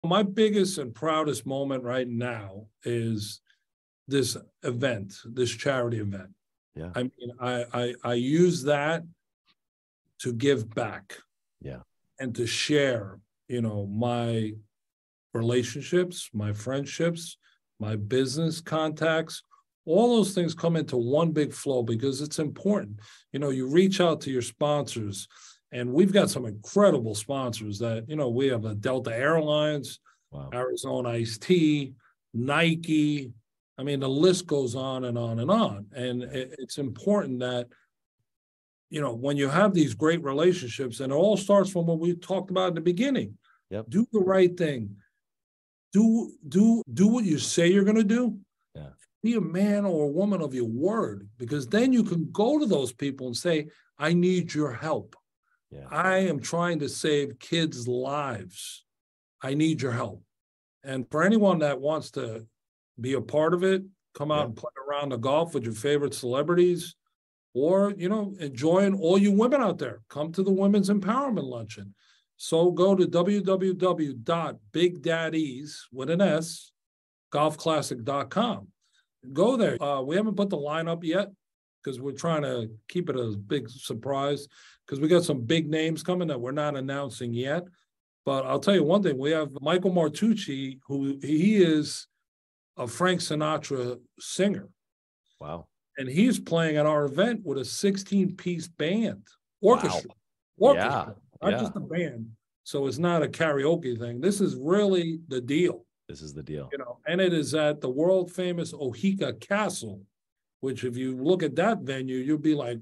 My biggest and proudest moment right now is this event, this charity event. Yeah. I mean, I use that to give back. Yeah. And to share, my relationships, my friendships, my business contacts, all those things come into one big flow because it's important. You reach out to your sponsors, and we've got some incredible sponsors that, we have a Delta Airlines, Wow. Arizona Iced Tea, Nike. I mean, the list goes on and on and on. And it's important that, when you have these great relationships, and it all starts from what we talked about in the beginning. Yep. Do the right thing. Do what you say you're going to do. Yeah. Be a man or a woman of your word, because then you can go to those people and say, I need your help. Yeah. I am trying to save kids' lives. I need your help. And for anyone that wants to be a part of it, come out and play around the golf with your favorite celebrities, or, enjoying all you women out there. Come to the Women's Empowerment Luncheon. So go to www.bigdaddies, with an S, golfclassic.com. Go there. We haven't put the lineup yet because we're trying to keep it a big surprise, because we got some big names coming that we're not announcing yet. But I'll tell you one thing. We have Michael Martucci, who he is a Frank Sinatra singer. Wow. And he's playing at our event with a 16-piece band, orchestra. Wow. Orchestra, not just a band. So it's not a karaoke thing. This is really the deal. This is the deal. And it is at the world famous Ohika Castle, which if you look at that venue, you'll be like,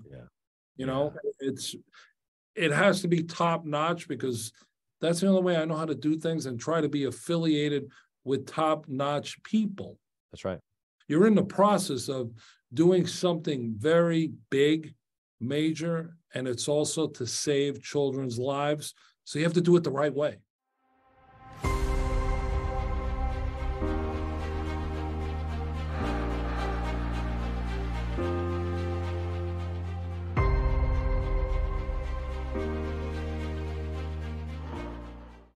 it has to be top notch, because that's the only way I know how to do things and try to be affiliated with top notch people. That's right. You're in the process of doing something very big, major, and it's also to save children's lives. So you have to do it the right way.